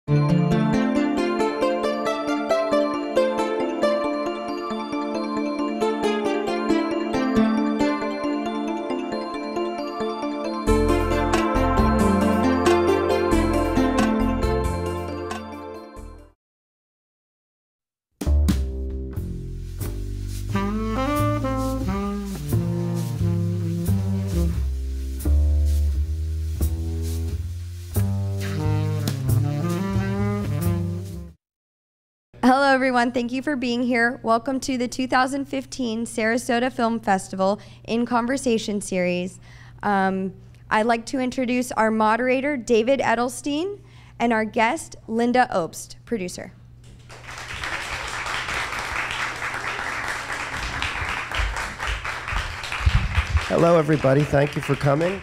Hello, everyone. Thank you for being here. Welcome to the 2015 Sarasota Film Festival In Conversation series. I'd like to introduce our moderator, David Edelstein, and our guest, Lynda Obst, producer. Hello, everybody. Thank you for coming.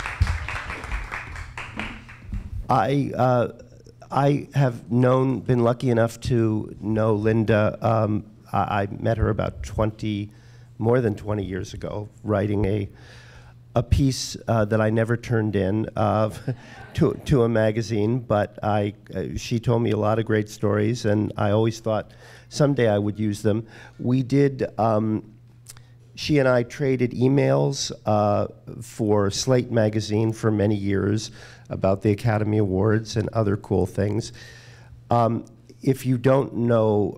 I have been lucky enough to know Lynda. I met her about more than 20 years ago, writing a piece that I never turned in to a magazine, but she told me a lot of great stories, and I always thought someday I would use them. We did. She and I traded emails for Slate magazine for many years about the Academy Awards and other cool things. If you don't know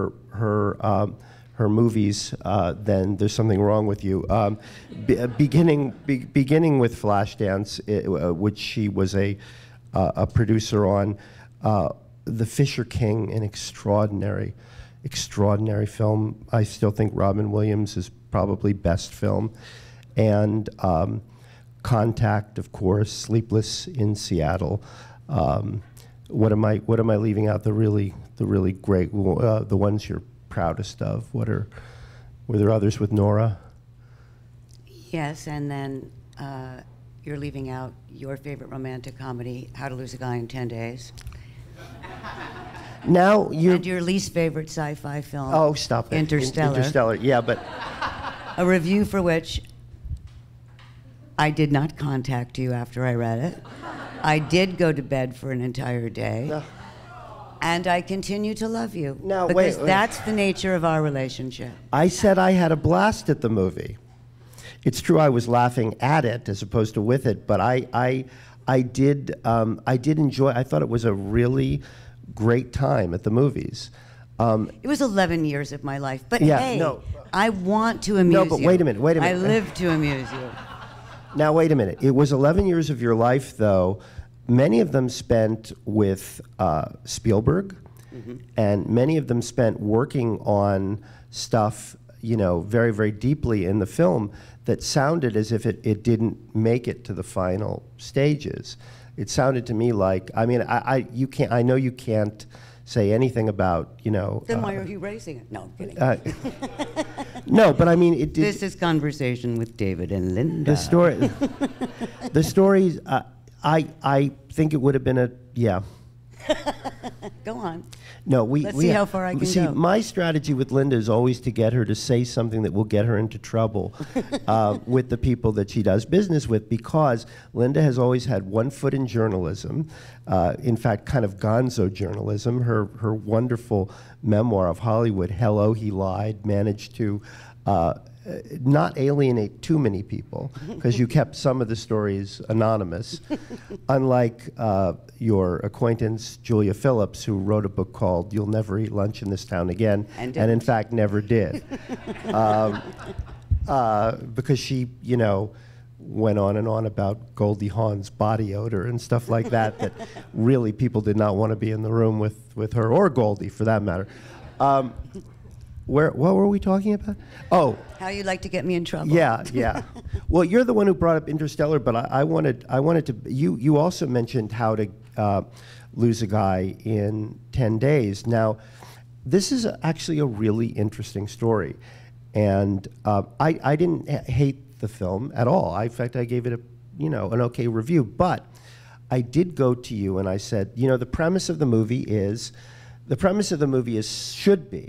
her movies, then there's something wrong with you. Beginning with Flashdance, which she was a producer on, The Fisher King, an extraordinary film. I still think Robin Williams is probably best film, and Contact, of course, Sleepless in Seattle. What am I leaving out? The really great, the ones you're proudest of. Were there others with Nora? Yes, and then you're leaving out your favorite romantic comedy, How to Lose a Guy in 10 Days. Now you. And your least favorite sci-fi film. Oh, stop it. Interstellar. Interstellar, yeah, but. A review for which I did not contact you after I read it. I did go to bed for an entire day. No. And I continue to love you. No, because wait. That's the nature of our relationship. I said I had a blast at the movie. It's true I was laughing at it as opposed to with it, but I did enjoy. I thought it was a really great time at the movies. It was 11 years of my life, but yeah, hey, no. I want to amuse you. No, but wait a minute. I live to amuse you. Now, wait a minute. It was 11 years of your life, though. Many of them spent with Spielberg, and many of them spent working on stuff, very, very deeply in the film that sounded as if it didn't make it to the final stages. It sounded to me like, I know you can't say anything about, Then why are you raising it? No, I'm kidding. No, but I mean, it did. This is Conversation with David and Lynda. The stories, I think it would have been yeah. Go on. No, Let's see how far I can go. My strategy with Lynda is always to get her to say something that will get her into trouble with the people that she does business with, because Lynda has always had one foot in journalism, in fact, kind of gonzo journalism. Her wonderful memoir of Hollywood, Hello, He Lied, managed to not alienate too many people, because you kept some of the stories anonymous, unlike your acquaintance Julia Phillips, who wrote a book called You'll Never Eat Lunch in This Town Again, and in fact never did. Because she, went on and on about Goldie Hawn's body odor and stuff like that really people did not want to be in the room with her, or Goldie for that matter. What were we talking about? Oh. How you like to get me in trouble. Yeah. Well, you're the one who brought up Interstellar, but I wanted to, you also mentioned How to Lose a Guy in 10 Days. Now, this is actually a really interesting story. And I didn't hate the film at all. In fact, I gave it an okay review, but I did go to you and I said, the premise of the movie should be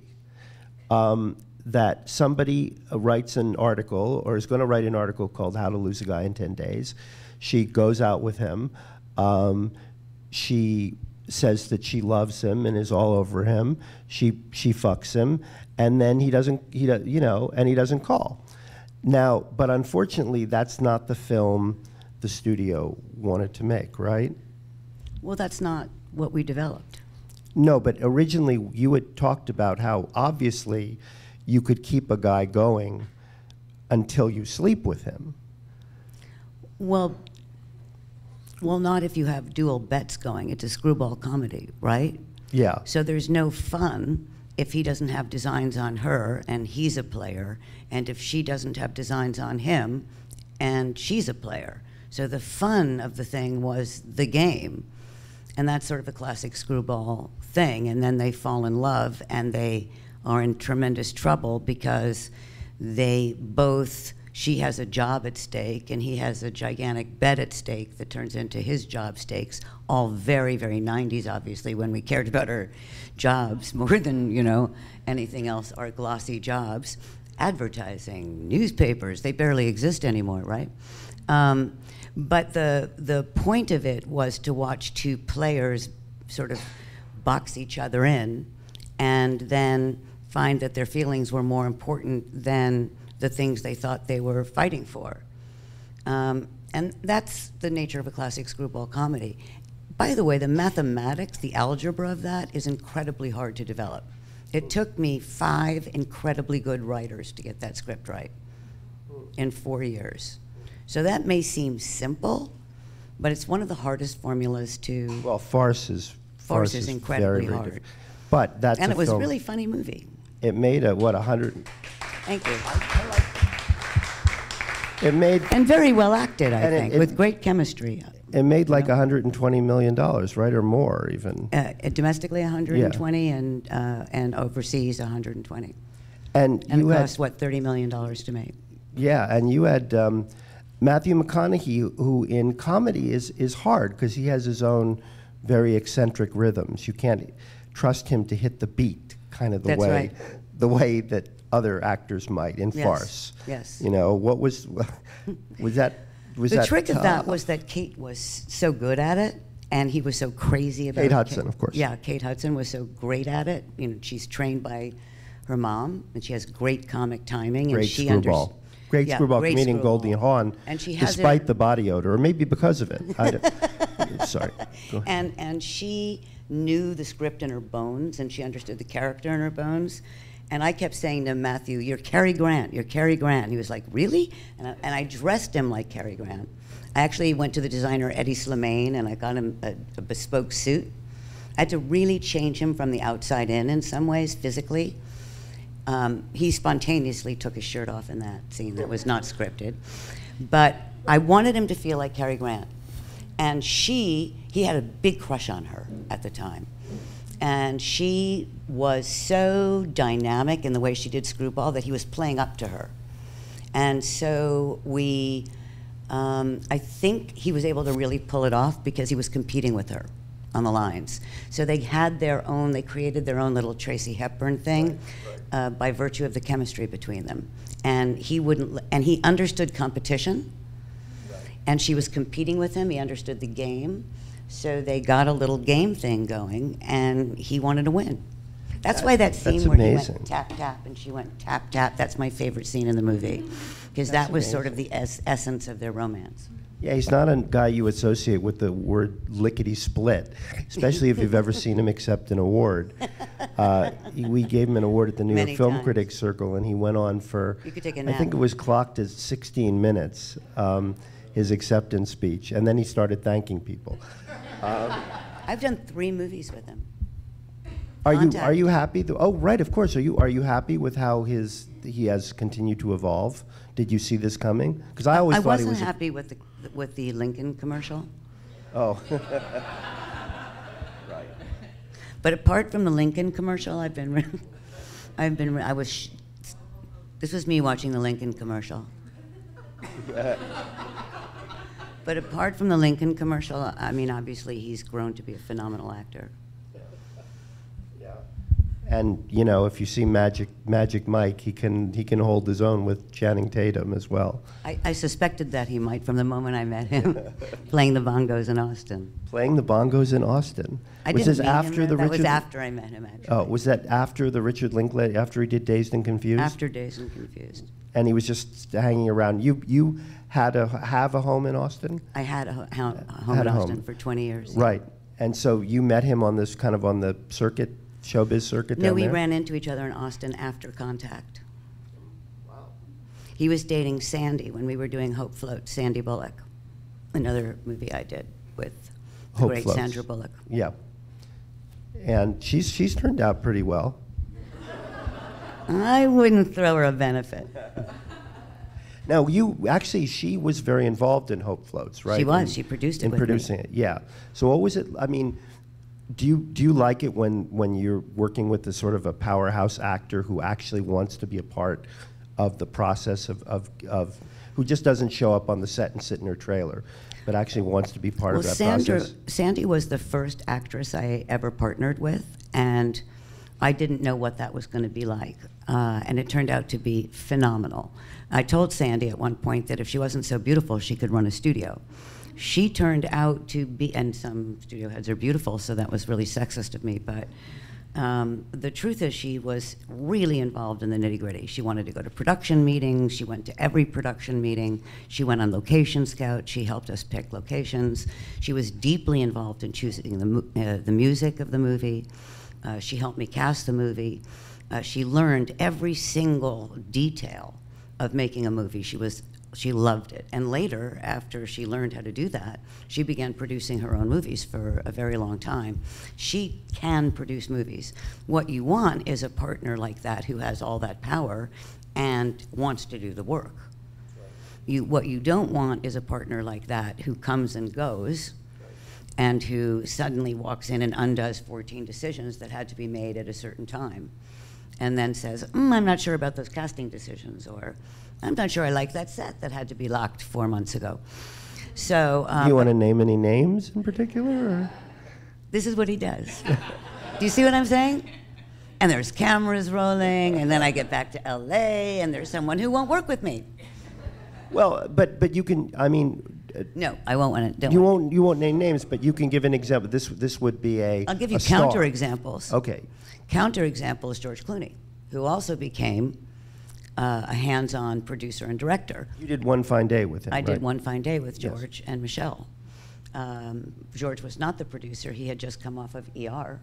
that somebody writes an article, or is going to write an article called How to Lose a Guy in 10 Days. She goes out with him. She says that she loves him and is all over him. She fucks him, and then he doesn't call. Now, but unfortunately, that's not the film the studio wanted to make, right? Well, that's not what we developed. No, but originally you had talked about how obviously you could keep a guy going until you sleep with him. Well, not if you have dual bets going. It's a screwball comedy, right? Yeah. So there's no fun if he doesn't have designs on her and he's a player, and if she doesn't have designs on him and she's a player. So the fun of the thing was the game. And that's sort of a classic screwball thing. And then they fall in love and they are in tremendous trouble because she has a job at stake and he has a gigantic bet at stake that turns into his job stakes, all very, very 90s, obviously, when we cared about our jobs more than, anything else, our glossy jobs. Advertising, newspapers, they barely exist anymore, right? But the point of it was to watch two players sort of box each other in and then find that their feelings were more important than the things they thought they were fighting for. And that's the nature of a classic screwball comedy. By the way, the mathematics, the algebra of that is incredibly hard to develop. It took me 5 incredibly good writers to get that script right in 4 years. So that may seem simple, but it's one of the hardest formulas to... Well, farce is incredibly very hard. difficult. But that's and a it was film. a really funny movie. It made 100... Thank you. It made... And very well acted, I And think, it- with great chemistry. It made like $120 million, right, or more even. Domestically 120 and overseas 120. And And you it had, cost, what, $30 million to make? yeah, and you had Matthew McConaughey, who in comedy is hard because he has his own very eccentric rhythms. You can't trust him to hit the beat, kind of That's right. the way that other actors might in Yes, farce. yes. What was that? Was The that trick of that tough? was that Kate was so good at it, and he was so crazy about it. Kate Hudson, of course. Yeah, Kate Hudson was so great at it. She's trained by her mom, and she has great comic timing. Great and she screwball. Great Yeah, screwball great comedian screwball. Goldie Hawn, And she has despite it- the body odor, or maybe because of it. Sorry. Go ahead. And she knew the script in her bones, and she understood the character in her bones. And I kept saying to Matthew, "You're Cary Grant. You're Cary Grant." And he was like, "Really?" And I dressed him like Cary Grant. I actually went to the designer Eddie Slimane, and I got him a bespoke suit. I had to really change him from the outside in some ways, physically. He spontaneously took his shirt off in that scene that was not scripted. But I wanted him to feel like Cary Grant. And he had a big crush on her at the time. And she was so dynamic in the way she did Screwball that he was playing up to her. And so I think he was able to really pull it off because he was competing with her on the lines. So they created their own little Tracy Hepburn thing by virtue of the chemistry between them. And he understood competition, and she was competing with him. He understood the game. So they got a little game thing going, and he wanted to win. That's why that scene where amazing. he went tap, tap, and she went tap, tap, that's my favorite scene in the movie, because that was sort of the essence of their romance. Yeah, he's not a guy you associate with the word lickety-split, especially if you've ever seen him accept an award. We gave him an award at the New Many York Film times. Critics Circle, and he went on for, You could take a I think nap. it was clocked as 16 minutes, his acceptance speech, and then he started thanking people. I've done 3 movies with him. Are Contact. you happy? Oh, right, of course. Are you happy with how he has continued to evolve? Did you see this coming? Because I always I thought he wasn't was. happy with the Lincoln commercial. Oh. But apart from the Lincoln commercial, this was me watching the Lincoln commercial. But apart from the Lincoln commercial, I mean, obviously he's grown to be a phenomenal actor. Yeah. And you know, if you see Magic Mike, he can hold his own with Channing Tatum as well. I suspected that he might from the moment I met him, playing the bongos in Austin. Playing the bongos in Austin. I Was didn't this meet him after there. the That Richard? was after I met him, actually. Oh, was that after the Richard Linklater? After he did Dazed and Confused? After Dazed and Confused. And he was just hanging around. You had have a home in Austin? I had a home in Austin for 20 years. Right. And so you met him on this kind of on the circuit, showbiz circuit No, down we there? ran into each other in Austin after Contact. Wow. He was dating Sandy when we were doing Hope Floats, Sandy Bullock, another movie I did with the Hope great Floats. Sandra Bullock. Yeah. And she's turned out pretty well. I wouldn't throw her a benefit. Now, she was very involved in Hope Floats, right? She was. She produced it in with me. producing it, yeah. So what was it? I mean, do you like it when you're working with this sort of a powerhouse actor who actually wants to be a part of the process of who just doesn't show up on the set and sit in her trailer, but actually wants to be part of that process? Sandy was the first actress I ever partnered with, and I didn't know what that was going to be like. And it turned out to be phenomenal. I told Sandy at one point that if she wasn't so beautiful, she could run a studio. She turned out to be, and some studio heads are beautiful, so that was really sexist of me, but the truth is she was really involved in the nitty-gritty. She wanted to go to production meetings. She went to every production meeting. She went on Location Scout. She helped us pick locations. She was deeply involved in choosing the music of the movie. She helped me cast the movie. She learned every single detail of making a movie. She loved it. And later, after she learned how to do that, she began producing her own movies for a very long time. She can produce movies. What you want is a partner like that who has all that power and wants to do the work. What you don't want is a partner like that who comes and goes and who suddenly walks in and undoes 14 decisions that had to be made at a certain time, and then says, I'm not sure about those casting decisions, or I'm not sure I like that set that had to be locked 4 months ago. So, do you want to name any names in particular? Or? This is what he does. Do you see what I'm saying? And there's cameras rolling, and then I get back to LA, and there's someone who won't work with me. Well, but you can, I mean... No, I won't want to. You won't name names, but you can give an example. This would be I'll give you star. counter examples. Okay. Counter example is George Clooney, who also became a hands-on producer and director. You did One Fine Day with him, I right? did One Fine Day with George and Michelle. George was not the producer. He had just come off of ER.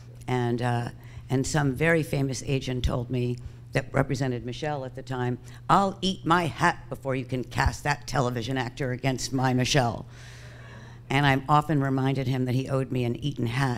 And some very famous agent told me, that represented Michelle at the time, I'll eat my hat before you can cast that television actor against my Michelle. And I often reminded him that he owed me an eaten hat.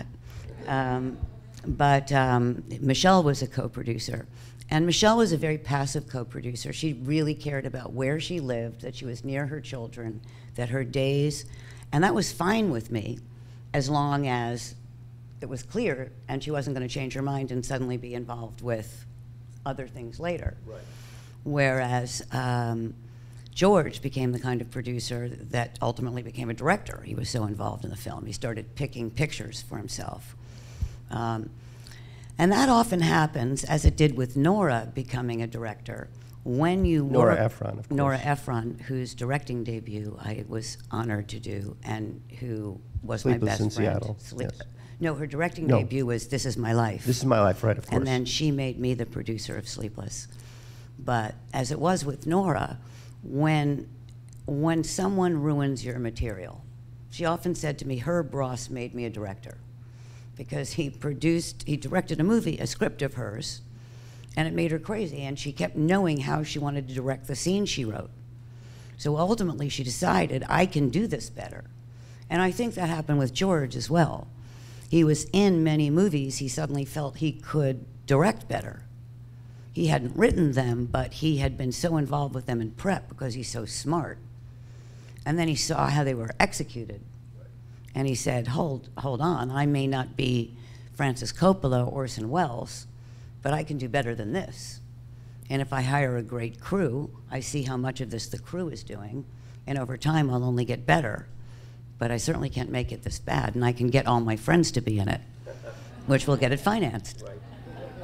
But Michelle was a co-producer. And Michelle was a very passive co-producer. She really cared about where she lived, that she was near her children, that her days, and that was fine with me as long as it was clear and she wasn't going to change her mind and suddenly be involved with other things later. Right. Whereas George became the kind of producer that ultimately became a director. He was so involved in the film. He started picking pictures for himself. And that often happens, as it did with Nora becoming a director, when you Nora Ephron, of course. Nora Ephron, whose directing debut I was honored to do, and who was Sleepless my in best friend. Seattle. Yes. No, her directing debut was This Is My Life. This Is My Life, right, of course. And then she made me the producer of Sleepless. But as it was with Nora, when someone ruins your material, she often said to me, Herb Ross made me a director, because he directed a movie, a script of hers, and it made her crazy, and she kept knowing how she wanted to direct the scene she wrote. So ultimately she decided, I can do this better. And I think that happened with George as well. He was in many movies, he suddenly felt he could direct better. He hadn't written them, but he had been so involved with them in prep because he's so smart. And then he saw how they were executed. And he said, hold on, I may not be Francis Coppola or Orson Welles, but I can do better than this. And if I hire a great crew, I see how much of this the crew is doing, and over time I'll only get better. But I certainly can't make it this bad, and I can get all my friends to be in it, which will get it financed. Right.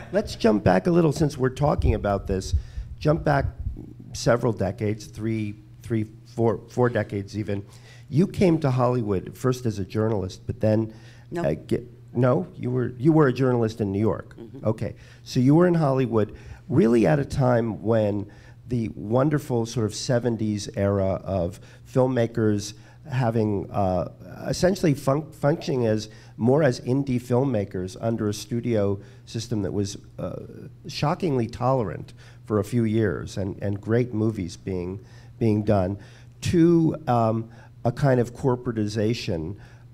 let's jump back a little since we're talking about this. Jump back several decades, four decades even. You came to Hollywood first as a journalist, but then No. no, you were a journalist in New York. Mm-hmm. Okay, so you were in Hollywood, really at a time when the wonderful sort of '70s era of filmmakers having essentially functioning as more as indie filmmakers under a studio system that was shockingly tolerant for a few years, and great movies being done, to a kind of corporatization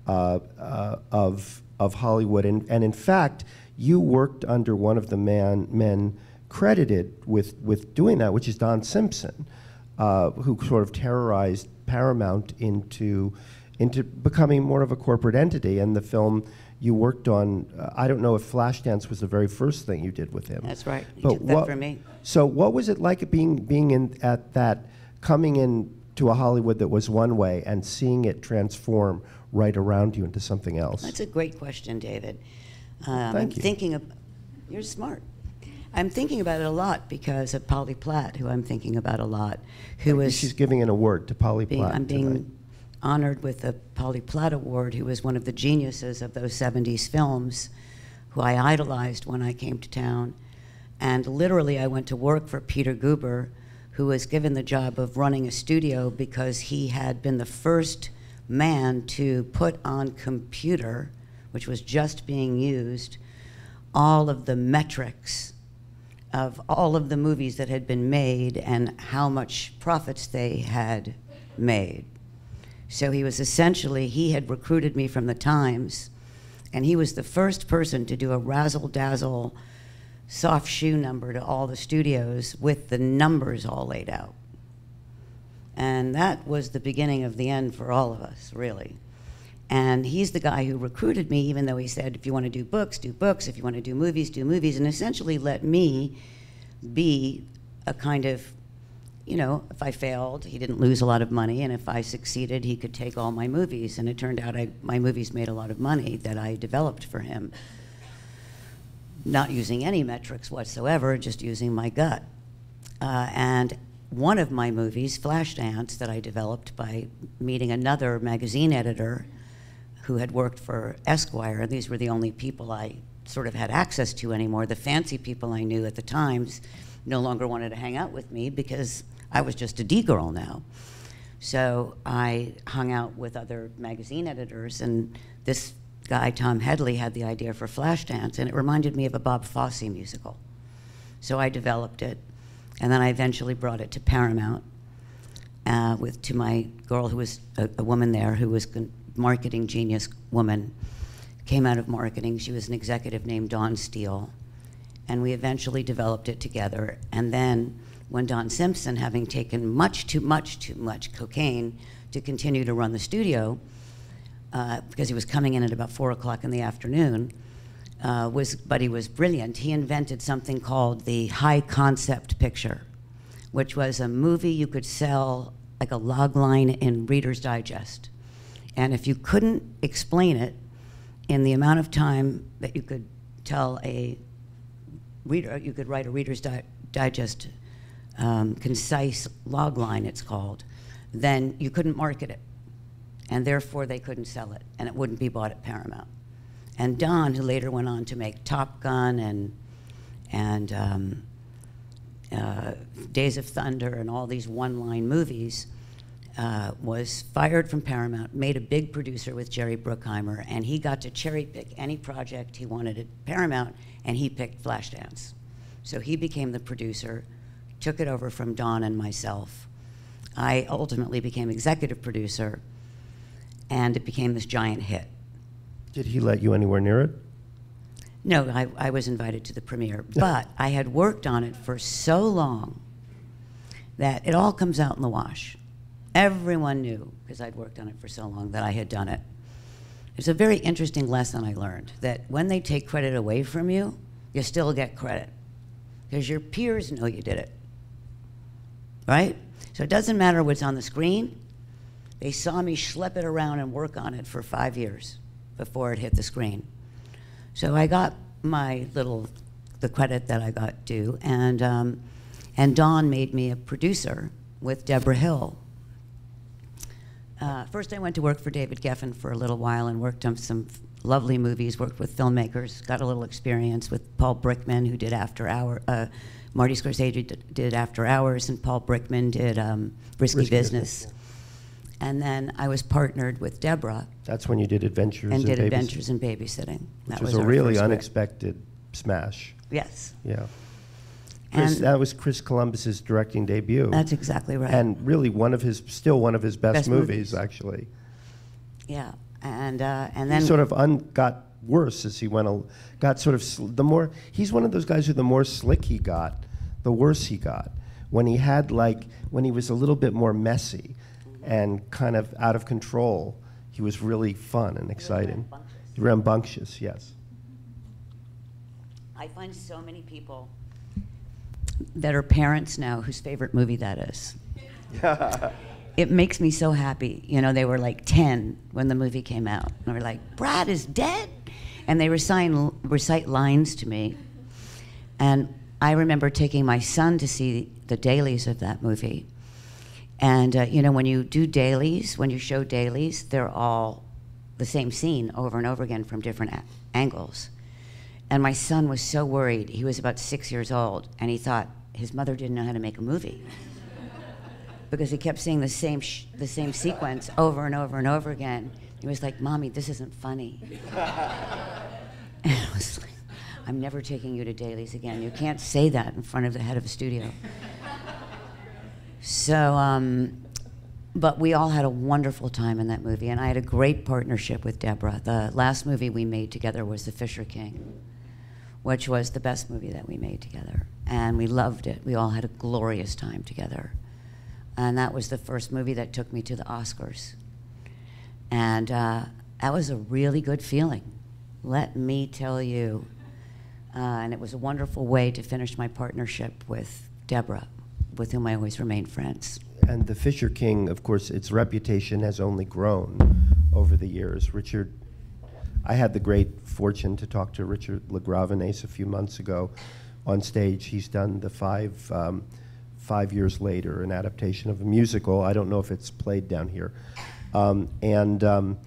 of Hollywood. And in fact, you worked under one of the men credited with doing that, which is Don Simpson, who sort of terrorized Paramount into becoming more of a corporate entity. And the film you worked on, I don't know if Flashdance was the very first thing you did with him. That's right. He But took that from me. So what was it like being in at that, coming in to a Hollywood that was one way and seeing it transform right around you into something else? That's a great question, David. Thank you. You're smart. I'm thinking about it a lot because of Polly Platt, who I'm thinking about a lot, who was... She's giving an award to Polly Platt I'm tonight. being honored with the Polly Platt Award, who was one of the geniuses of those 70s films, who I idolized when I came to town. And literally, I went to work for Peter Guber, who was given the job of running a studio because he had been the first man to put on computer, which was just being used, all of the metrics of all of the movies that had been made and how much profits they had made. So he was essentially, he had recruited me from the Times, and he was the first person to do a razzle-dazzle soft shoe number to all the studios with the numbers all laid out. And that was the beginning of the end for all of us, really. And he's the guy who recruited me, even though he said, if you want to do books, do books. If you want to do movies, and essentially let me be a kind of, you know, if I failed, he didn't lose a lot of money, and if I succeeded, he could take all my movies. And it turned out my movies made a lot of money that I developed for him, not using any metrics whatsoever, just using my gut. And one of my movies, Flashdance, that I developed by meeting another magazine editor who had worked for Esquire, and these were the only people I sort of had access to anymore. The fancy people I knew at the Times no longer wanted to hang out with me because I was just a D-girl now. So I hung out with other magazine editors, and this guy, Tom Headley, had the idea for Flashdance, and it reminded me of a Bob Fosse musical. So I developed it, and then I eventually brought it to Paramount to my girl, who was a woman there, who was a marketing genius woman, came out of marketing. She was an executive named Dawn Steele, and we eventually developed it together. And then when Don Simpson, having taken too much cocaine to continue to run the studio, because he was coming in at about 4 o'clock in the afternoon, but he was brilliant. He invented something called the high concept picture, which was a movie you could sell like a log line in Reader's Digest. And if you couldn't explain it in the amount of time that you could tell a reader, you could write a Reader's Digest concise log line, it's called, then you couldn't market it. And therefore they couldn't sell it, and it wouldn't be bought at Paramount. And Don, who later went on to make Top Gun and Days of Thunder and all these one-line movies, was fired from Paramount, made a big producer with Jerry Bruckheimer, and he got to cherry pick any project he wanted at Paramount, and he picked Flashdance. So he became the producer, took it over from Don and myself. I ultimately became executive producer, and it became this giant hit. Did he let you anywhere near it? No, I was invited to the premiere, but I had worked on it for so long that it all comes out in the wash. Everyone knew, because I'd worked on it for so long, that I had done it. It's a very interesting lesson I learned, that when they take credit away from you, you still get credit, because your peers know you did it, right? So it doesn't matter what's on the screen. They saw me schlep it around and work on it for 5 years before it hit the screen. So I got my little the credit that I got due. And Dawn made me a producer with Deborah Hill. First, I went to work for David Geffen for a little while and worked on some lovely movies, worked with filmmakers, got a little experience with Paul Brickman, who did After Hours. Marty Scorsese did After Hours, and Paul Brickman did Risky Business. And then I was partnered with Deborah. That's when you did Adventures and did Babysitting. Adventures in Babysitting. Which was a really unexpected smash. Yes. Yeah. And that was Chris Columbus's directing debut. That's exactly right. And really still one of his best movies, actually. Yeah, and then he sort of got worse as he got sort of, he's one of those guys who the more slick he got, the worse he got. When he was a little bit more messy and kind of out of control, he was really fun and exciting. Rambunctious, yes. I find so many people that are parents now whose favorite movie that is. It makes me so happy. You know, they were like 10 when the movie came out. And they were like, Brad is dead? And they recite lines to me. And I remember taking my son to see the dailies of that movie. And, you know, when you do dailies, when you show dailies, they're all the same scene over and over again from different angles. And my son was so worried. He was about 6 years old, and he thought his mother didn't know how to make a movie because he kept seeing the same sequence over and over and over again. He was like, "Mommy, this isn't funny." And I was like, "I'm never taking you to dailies again. You can't say that in front of the head of a studio." So, but we all had a wonderful time in that movie, and I had a great partnership with Deborah. The last movie we made together was The Fisher King, which was the best movie that we made together. And we loved it. We all had a glorious time together. And that was the first movie that took me to the Oscars. And that was a really good feeling, let me tell you. And it was a wonderful way to finish my partnership with Deborah, with whom I always remain friends. And The Fisher King, of course, its reputation has only grown over the years. I had the great fortune to talk to Richard LaGravenese a few months ago on stage. He's done the 5 years later, an adaptation of a musical. I don't know if it's played down here. And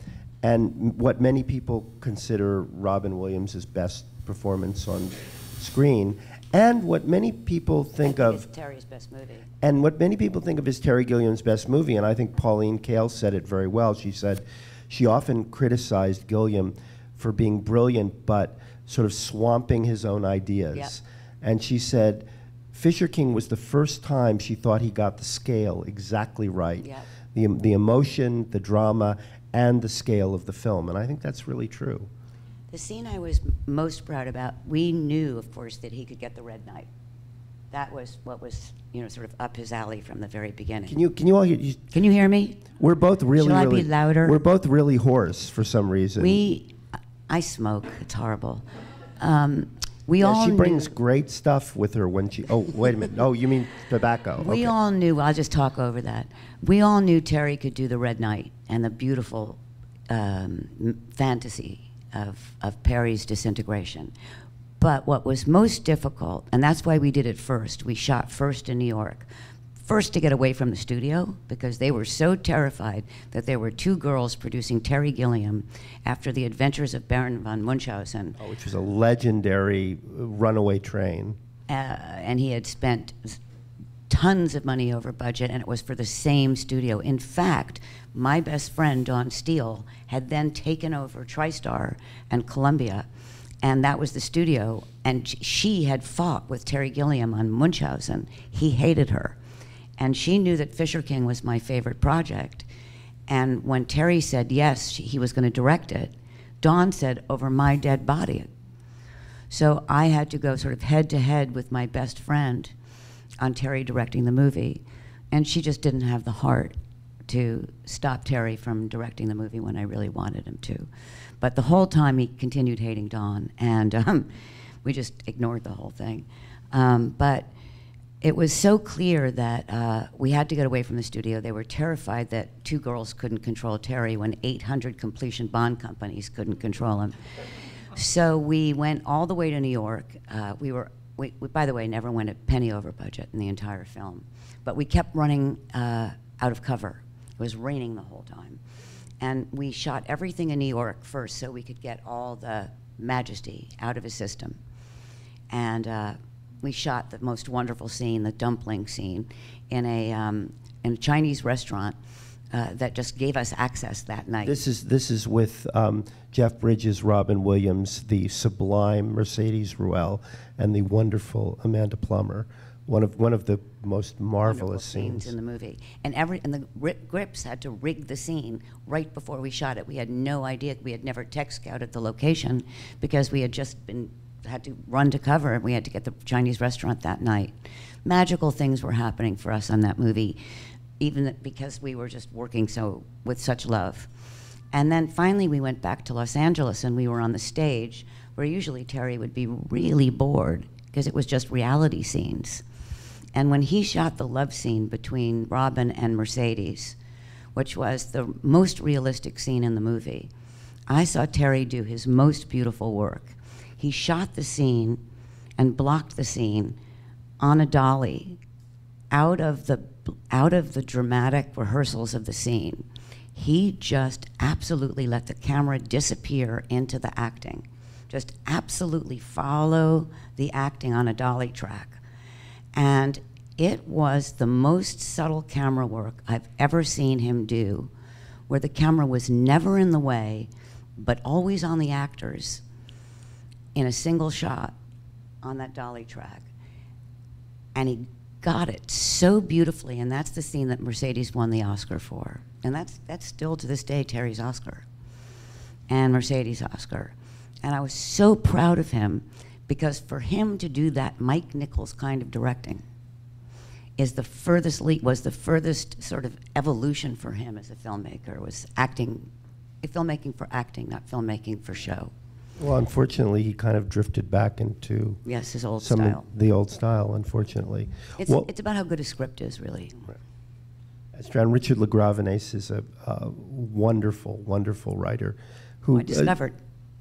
what many people consider Robin Williams' best performance on screen, and what many people think of... It's Terry's best movie. And what many people think of as Terry Gilliam's best movie, and I think Pauline Kael said it very well. She said she often criticized Gilliam for being brilliant, but sort of swamping his own ideas. Yep. And she said Fisher King was the first time she thought he got the scale exactly right. Yep. The emotion, the drama, and the scale of the film. And I think that's really true. The scene I was most proud about, we knew, of course, that he could get the red knight. That was what was, you know, sort of up his alley from the very beginning. Can you all hear? Can you hear me? We're both really, Shall I really... be louder? We're both really hoarse for some reason. I smoke. It's horrible. We all she knew, brings great stuff with her when she... Oh, wait a minute. Oh, you mean tobacco. We okay. all knew, I'll just talk over that. We all knew Terry could do the Red Knight and the beautiful fantasy of Perry's disintegration. But what was most difficult, and that's why we did it first, we shot first in New York, first to get away from the studio, because they were so terrified that there were two girls producing Terry Gilliam after the adventures of Baron von Munchausen. Oh, which was a legendary runaway train. And he had spent tons of money over budget, and it was for the same studio. In fact, my best friend, Dawn Steele, had then taken over TriStar and Columbia, and that was the studio, and she had fought with Terry Gilliam on Munchausen. He hated her. And she knew that Fisher King was my favorite project. And when Terry said yes, he was going to direct it, Dawn said, "Over my dead body." So I had to go sort of head to head with my best friend on Terry directing the movie. And she just didn't have the heart to stop Terry from directing the movie when I really wanted him to. But the whole time he continued hating Dawn, and we just ignored the whole thing. But it was so clear that we had to get away from the studio. They were terrified that two girls couldn't control Terry when 800 completion bond companies couldn't control him. So we went all the way to New York. We, by the way, never went a penny over budget in the entire film. But we kept running out of cover. It was raining the whole time. And we shot everything in New York first so we could get all the majesty out of his system. And we shot the most wonderful scene, the dumpling scene, in a Chinese restaurant that just gave us access that night. This is with Jeff Bridges, Robin Williams, the sublime Mercedes Ruehl, and the wonderful Amanda Plummer. One of the most marvelous scenes in the movie. And the grips had to rig the scene right before we shot it. We had no idea. We had never tech scouted the location because we had just had to run to cover, and we had to get the Chinese restaurant that night. Magical things were happening for us on that movie, even because we were just working with such love. And then finally we went back to Los Angeles, and we were on the stage where usually Terry would be really bored because it was just reality scenes. And when he shot the love scene between Robin and Mercedes, which was the most realistic scene in the movie, I saw Terry do his most beautiful work. He shot the scene and blocked the scene on a dolly out of the dramatic rehearsals of the scene. He just absolutely let the camera disappear into the acting. Just absolutely follow the acting on a dolly track. And it was the most subtle camera work I've ever seen him do, where the camera was never in the way, but always on the actors in a single shot on that dolly track. And he got it so beautifully, and that's the scene that Mercedes won the Oscar for. And that's still to this day Terry's Oscar and Mercedes' Oscar. And I was so proud of him, because for him to do that Mike Nichols kind of directing was the furthest sort of evolution for him as a filmmaker, was filmmaking for acting, not filmmaking for show. Well, unfortunately, he kind of drifted back into his old style. The old style, unfortunately. It's about how good a script is, really. Right. As Richard LaGravenese is a wonderful, wonderful writer who I discovered.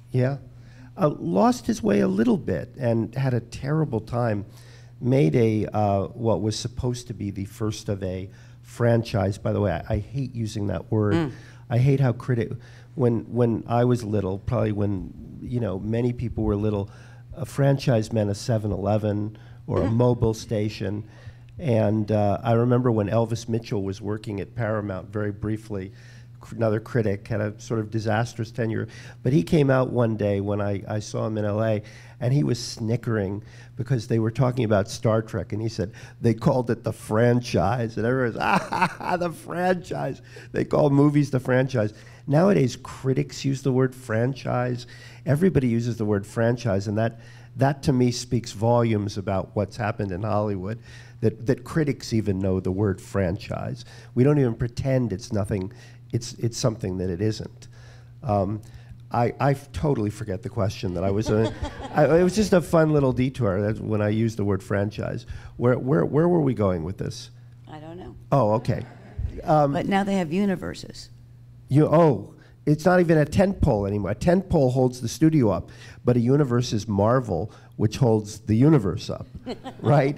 Lost his way a little bit and had a terrible time. Made what was supposed to be the first of a franchise. By the way, I hate using that word. I hate how when I was little, probably when many people were little, a franchise meant a 7-Eleven or a mobile station. And I remember when Elvis Mitchell was working at Paramount very briefly, another critic, had a sort of disastrous tenure. But he came out one day when I saw him in LA, and he was snickering because they were talking about Star Trek, and he said, they called it the franchise. And everyone was, the franchise. They call movies the franchise. Nowadays, critics use the word franchise. Everybody uses the word franchise, and that to me speaks volumes about what's happened in Hollywood, that critics even know the word franchise. We don't even pretend it's nothing. It's something that it isn't. I totally forget the question that I was it was just a fun little detour. That's when I used the word franchise. Where were we going with this? I don't know. Oh, okay. But now they have universes. It's not even a tent pole anymore. A tent pole holds the studio up, but a universe is Marvel, which holds the universe up, right?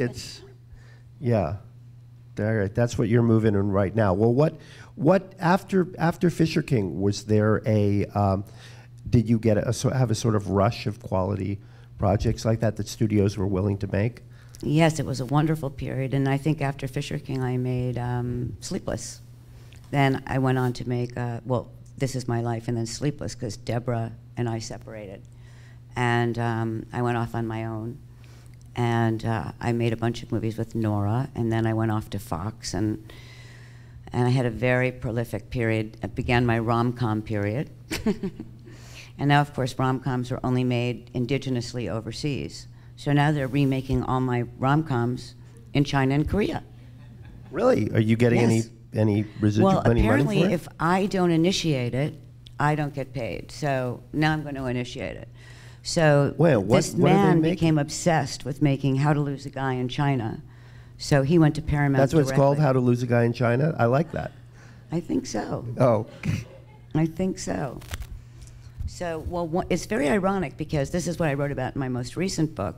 That's what you're moving in right now. Well, what after Fisher King, was there did you have a sort of rush of quality projects like that studios were willing to make? Yes, it was a wonderful period, and I think after Fisher King I made Sleepless. Then I went on to make, This Is My Life, and then Sleepless, because Deborah and I separated. And I went off on my own. And I made a bunch of movies with Nora, and then I went off to Fox, and I had a very prolific period. I began my rom-com period. And now, of course, rom-coms are only made indigenously overseas. So now they're remaking all my rom-coms in China and Korea. Really? Are you getting any residual money for it? Well, apparently, if I don't initiate it, I don't get paid. So now I'm going to initiate it. So this man became obsessed with making How to Lose a Guy in China. So he went to Paramount That's what directly. it's called, How to Lose a Guy in China? I like that. I think so. Oh. I think so. So, well, it's very ironic because this is what I wrote about in my most recent book.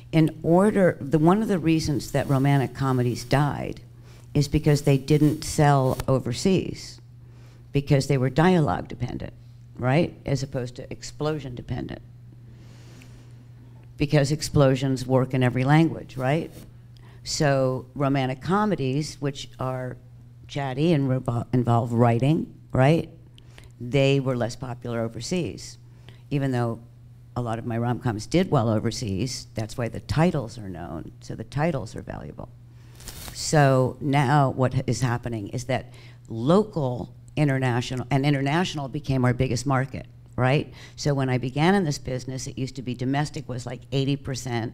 One of the reasons that romantic comedies died is because they didn't sell overseas, because they were dialogue dependent, right? As opposed to explosion dependent. Because explosions work in every language, right? So romantic comedies, which are chatty and involve writing, right? They were less popular overseas. Even though a lot of my rom-coms did well overseas, that's why the titles are known, so the titles are valuable. So now what is happening is that local, international became our biggest market, right? So when I began in this business, it used to be domestic was like 80%,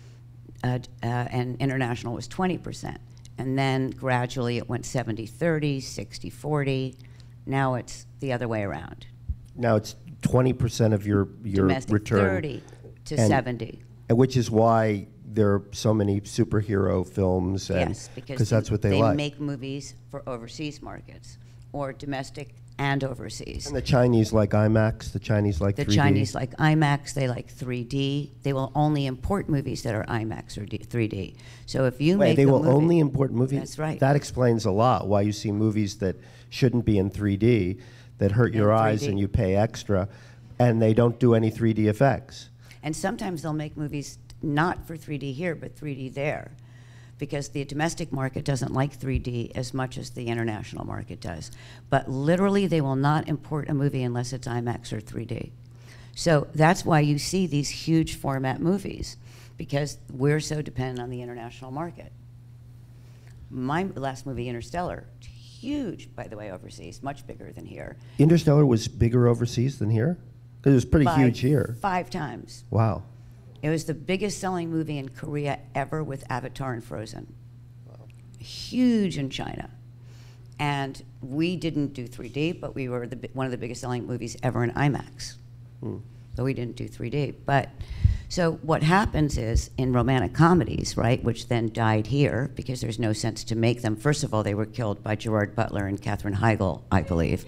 and international was 20%. And then gradually it went 70-30, 60-40. Now it's the other way around. Now it's 20% of your Domestic return. 30 to 70. And which is why there are so many superhero films. And, Yes, because that's what they like. They make movies for overseas markets, or domestic and overseas. And the Chinese like IMAX, the Chinese like 3D. The Chinese like IMAX, they like 3D. They will only import movies that are IMAX or 3D. So if you make they a will movie, only import movies? That's right. That explains a lot, why you see movies that shouldn't be in 3D, that hurt your eyes 3D. and you pay extra, and they don't do any 3D effects. And sometimes they'll make movies not for 3D here, but 3D there, because the domestic market doesn't like 3D as much as the international market does. But literally, they will not import a movie unless it's IMAX or 3D. So that's why you see these huge format movies, because we're so dependent on the international market. My last movie, Interstellar, huge, by the way, overseas, much bigger than here. Interstellar was bigger overseas than here? Because it was pretty huge here. 5 times. Wow. It was the biggest selling movie in Korea ever, with Avatar and Frozen. Wow. Huge in China. And we didn't do 3D, but we were one of the biggest selling movies ever in IMAX. But we didn't do 3D. But so what happens is, in romantic comedies, right, which then died here because there's no sense to make them. First of all, they were killed by Gerard Butler and Katherine Heigl, I believe.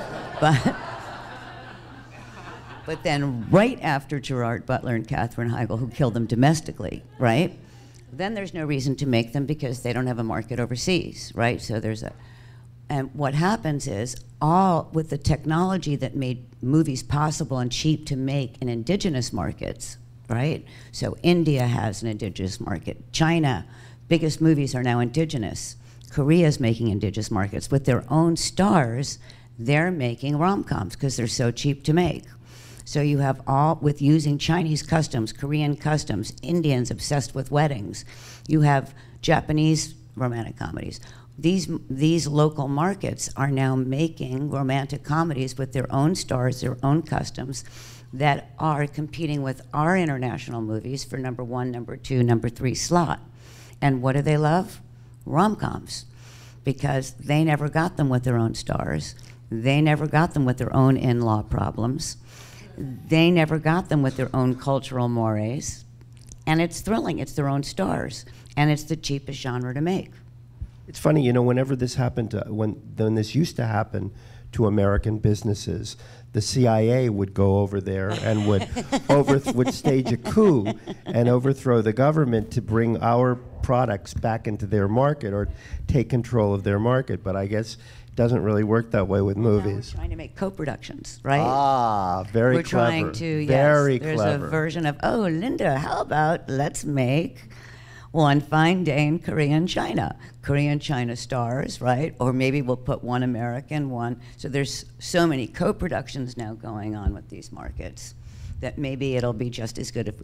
But then right after Gerard Butler and Katherine Heigl, who killed them domestically, right? Then there's no reason to make them because they don't have a market overseas, right? So and what happens is, all with the technology that made movies possible and cheap to make in indigenous markets, right? So India has an indigenous market. China, biggest movies are now indigenous. Korea's making indigenous markets. With their own stars, they're making rom-coms because they're so cheap to make. So you have all, with using Chinese customs, Korean customs, Indians obsessed with weddings. You have Japanese romantic comedies. These local markets are now making romantic comedies with their own stars, their own customs, that are competing with our international movies for number 1, number 2, number 3 slot. And what do they love? Rom-coms. Because they never got them with their own stars. They never got them with their own in-law problems. They never got them with their own cultural mores. And it's thrilling. It's their own stars. And it's the cheapest genre to make. It's funny, you know, whenever this happened, when this used to happen to American businesses, the CIA would go over there and would stage a coup and overthrow the government to bring our products back into their market or take control of their market. But I guess it doesn't really work that way with movies. We're trying to make co-productions, right? Ah, very we're clever. We're trying to, yes. Very there's clever. A version of, oh, Lynda, how about let's make One Fine Day in Korean China. Korean China stars, right? Or maybe we'll put one American, one. So there's so many co-productions now going on with these markets that maybe it'll be just as good if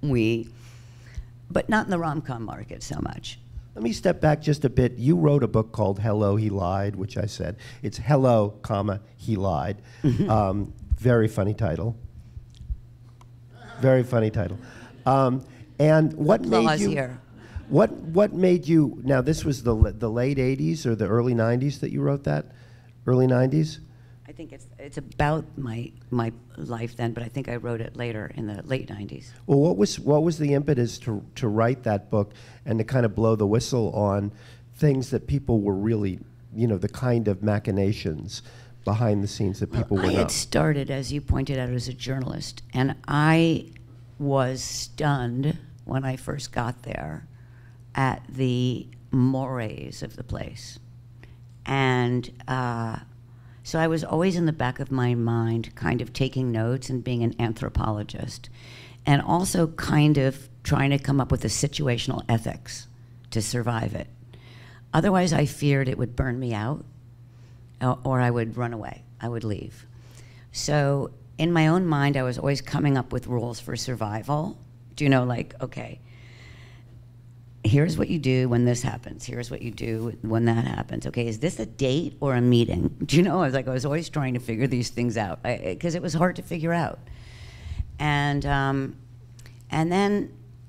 but not in the rom-com market so much. Let me step back just a bit. You wrote a book called Hello, He Lied, which I said. It's Hello, comma, He Lied. Very funny title. Very funny title. And what made you... Here. What made you... Now, this was the late 80s or the early 90s that you wrote that? Early 90s? I think it's about my life then, but I think I wrote it later in the late 90s. Well, what was the impetus to write that book and to kind of blow the whistle on things that people were really, you know, the kind of machinations behind the scenes that people would I know? had started, as you pointed out, as a journalist, and I was stunned when I first got there at the mores of the place. And so I was always in the back of my mind kind of taking notes and being an anthropologist, and also kind of trying to come up with a situational ethics to survive it. Otherwise, I feared it would burn me out, or I would run away. I would leave. So in my own mind, I was always coming up with rules for survival. Do you know, like, okay, here's what you do when this happens. Here's what you do when that happens. Okay, is this a date or a meeting? Do you know, I was always trying to figure these things out because it was hard to figure out. And then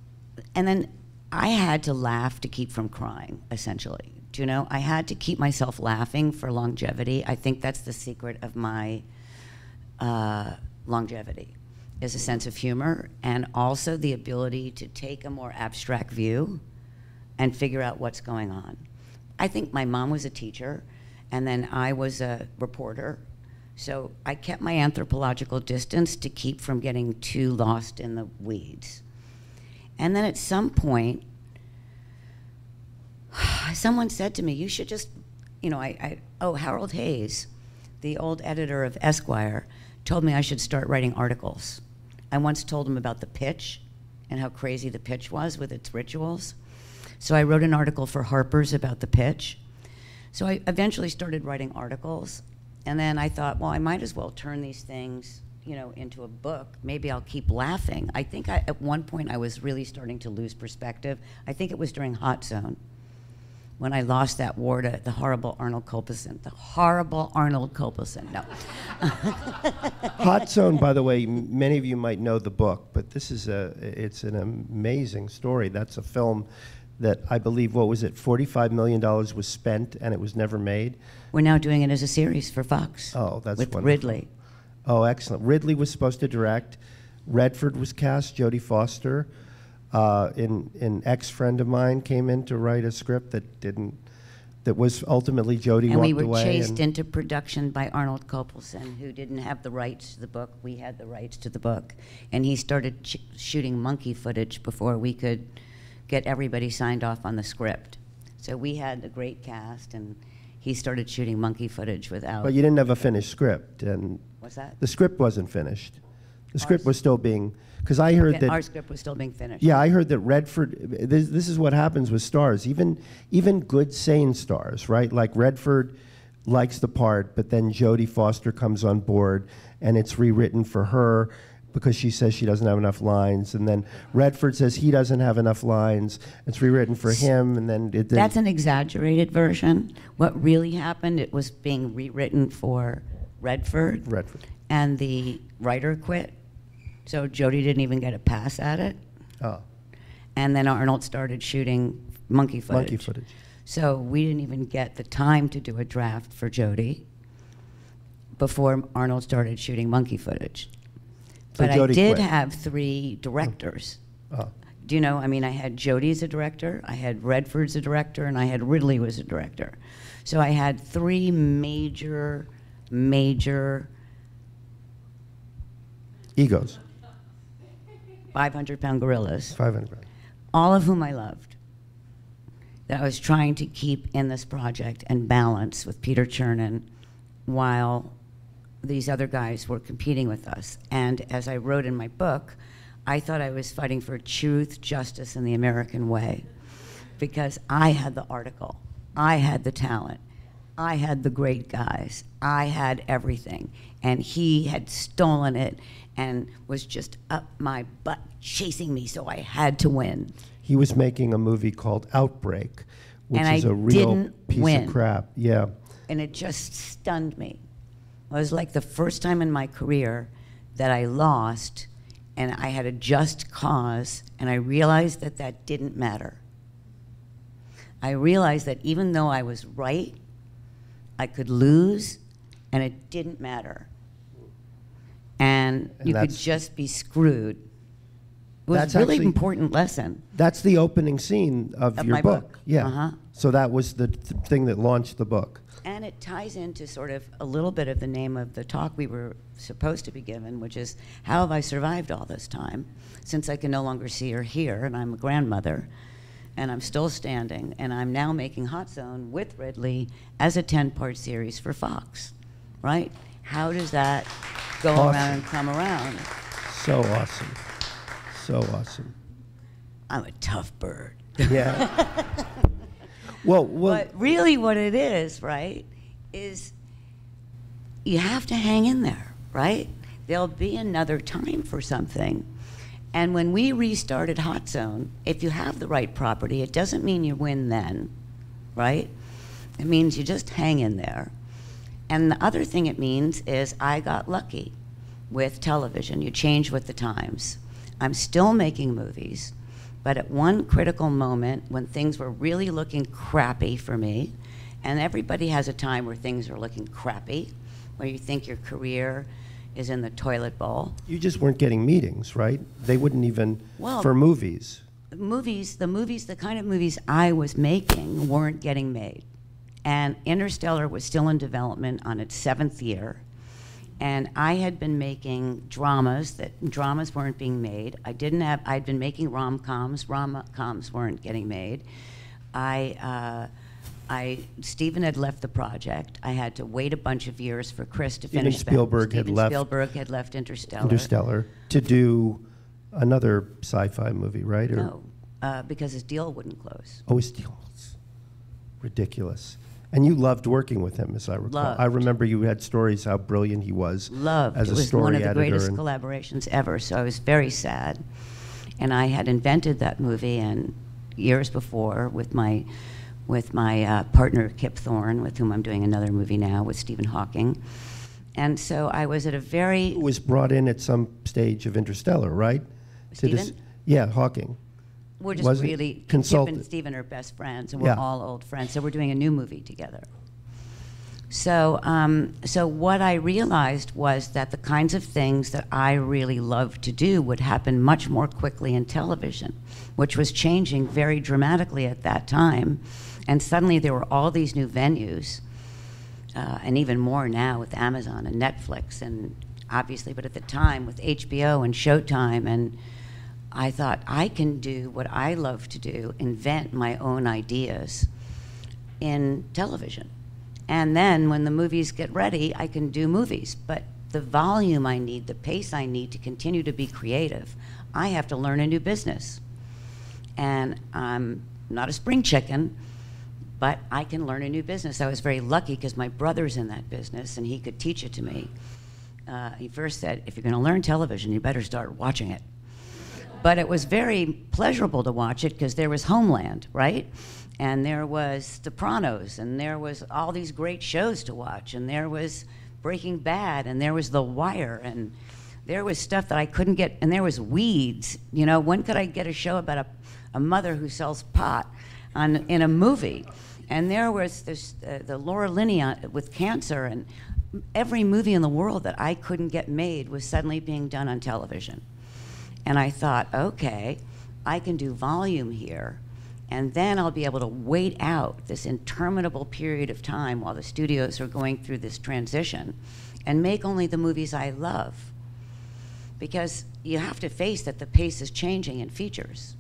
I had to laugh to keep from crying, essentially. Do you know, I had to keep myself laughing for longevity. I think that's the secret of my longevity, is a sense of humor and also the ability to take a more abstract view and figure out what's going on. I think my mom was a teacher, and then I was a reporter. So I kept my anthropological distance to keep from getting too lost in the weeds. And then at some point, someone said to me, you should just, you know, Harold Hayes, the old editor of Esquire, told me I should start writing articles. I once told him about the pitch and how crazy the pitch was with its rituals. So I wrote an article for Harper's about the pitch. So I eventually started writing articles, and then I thought, well, I might as well turn these things, you know, into a book. Maybe I'll keep laughing. I think at one point I was really starting to lose perspective. I think it was during Hot Zone, when I lost that war to the horrible Arnold Kopelson. The horrible Arnold Kopelson, no. Hot Zone, by the way, many of you might know the book, but this is it's an amazing story. That's a film that I believe, what was it, $45 million was spent and it was never made? We're now doing it as a series for Fox. Oh, that's with wonderful. Ridley. Oh, excellent. Ridley was supposed to direct. Redford was cast. Jodie Foster, an ex-friend of mine, came in to write a script that was ultimately Jodie walked away. And we were chased into production by Arnold Kopelson, who didn't have the rights to the book. We had the rights to the book. And he started shooting monkey footage before we could get everybody signed off on the script. So we had a great cast, and he started shooting monkey footage without... But you didn't have a finished script. And what's that? the script wasn't finished. The script was still being... Because I heard that... Our script was still being finished. Yeah, I heard that Redford... This is what happens with stars. Even good, sane stars, right? Like Redford likes the part, but then Jodie Foster comes on board, and it's rewritten for her because she says she doesn't have enough lines, and then Redford says he doesn't have enough lines. It's rewritten for him, and then... That's an exaggerated version. What really happened, it was being rewritten for Redford. And the writer quit. So Jodie didn't even get a pass at it. Oh. And then Arnold started shooting monkey footage. So we didn't even get the time to do a draft for Jodie before Arnold started shooting monkey footage. So but Jodie I did quit. have 3 directors. Oh. Do you know, I mean, I had Jodie as a director, I had Redford as a director, and I had Ridley was a director. So I had 3 major Egos. 500-pound gorillas, 500 pounds. all of whom I loved, that I was trying to keep in this project and balance with Peter Chernin while these other guys were competing with us. And as I wrote in my book, I thought I was fighting for truth, justice, and the American way, because I had the article, I had the talent, I had the great guys, I had everything, and he had stolen it and was just up my butt chasing me, so I had to win. He was making a movie called Outbreak, which And is I a real didn't piece win. of crap. Yeah. And it just stunned me. It was like the first time in my career that I lost, and I had a just cause, and I realized that that didn't matter. I realized that even though I was right, I could lose, and it didn't matter. And you could just be screwed. It was That's a really actually- important lesson. That's the opening scene of your my book. Yeah. Uh-huh. So that was the thing that launched the book. And it ties into sort of a little bit of the name of the talk we were supposed to be given, which is, how have I survived all this time, since I can no longer see or hear, and I'm a grandmother, and I'm still standing, and I'm now making Hot Zone with Ridley as a 10-part series for Fox, right? How does that go Awesome. around and come around? So awesome. So awesome. I'm a tough bird. Yeah. well, But really what it is, right, is you have to hang in there, right? There'll be another time for something. And when we restarted Hot Zone, if you have the right property, it doesn't mean you win then, right? It means you just hang in there. And the other thing it means is I got lucky with television. You change with the times. I'm still making movies, but at one critical moment when things were really looking crappy for me, and everybody has a time where things are looking crappy, where you think your career is in the toilet bowl. you just weren't getting meetings, right? They wouldn't even, Well, for movies. The kind of movies I was making weren't getting made. And Interstellar was still in development on its 7th year. And I had been making dramas weren't being made. I'd been making rom-coms weren't getting made. Stephen had left the project. I had to wait a bunch of years for Chris to finish that. Spielberg had left Interstellar. To do another sci-fi movie, right? Or, No, because his deal wouldn't close. Oh, his deal was ridiculous. And you loved working with him, as I recall. Loved. I remember you had stories how brilliant he was Loved. as a It was story one of the editor. greatest and collaborations ever, so I was very sad. And I had invented that movie and years before with my partner Kip Thorne, with whom I'm doing another movie now with Stephen Hawking. And so I was at a very... who was brought in at some stage of Interstellar, right? Stephen? Yeah, Hawking. We're just Wasn't really... Kip consultant. and Stephen are best friends, and we're Yeah. all old friends, so we're doing a new movie together. So, so what I realized was that the kinds of things that I really loved to do would happen much more quickly in television, which was changing very dramatically at that time. And suddenly there were all these new venues, and even more now with Amazon and Netflix, and obviously, but at the time with HBO and Showtime, and I thought, I can do what I love to do, invent my own ideas in television. And then when the movies get ready, I can do movies. But the volume I need, the pace I need to continue to be creative, I have to learn a new business. And I'm not a spring chicken, but I can learn a new business. I was very lucky because my brother's in that business and he could teach it to me. He first said, if you're going to learn television, you better start watching it. But it was very pleasurable to watch it because there was Homeland, right? And there was Sopranos, and there was all these great shows to watch, and there was Breaking Bad, and there was The Wire, and there was stuff that I couldn't get, and there was Weeds. You know, when could I get a show about a mother who sells pot in a movie? And there was the Laura Linney with cancer, and every movie in the world that I couldn't get made was suddenly being done on television. And I thought, okay, I can do volume here, and then I'll be able to wait out this interminable period of time while the studios are going through this transition and make only the movies I love. Because you have to face that the pace is changing in features.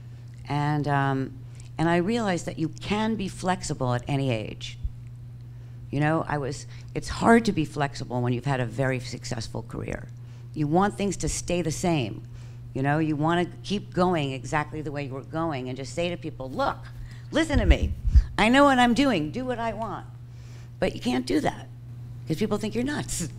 And I realized that you can be flexible at any age. You know, it's hard to be flexible when you've had a very successful career. You want things to stay the same. You know, you want to keep going exactly the way you were going and just say to people, look, listen to me. I know what I'm doing. Do what I want. But you can't do that because people think you're nuts.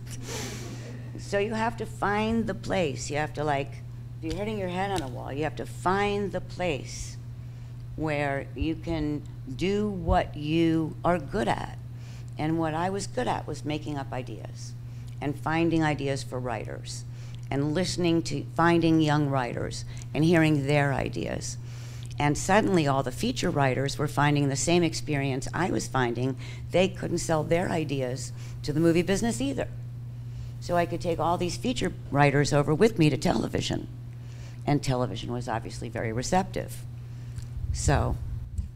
So you have to find the place. You have to, like, if you're hitting your head on a wall, you have to find the place where you can do what you are good at. And what I was good at was making up ideas and finding ideas for writers and finding young writers and hearing their ideas. And suddenly all the feature writers were finding the same experience I was finding. They couldn't sell their ideas to the movie business either. So I could take all these feature writers over with me to television. And television was obviously very receptive. So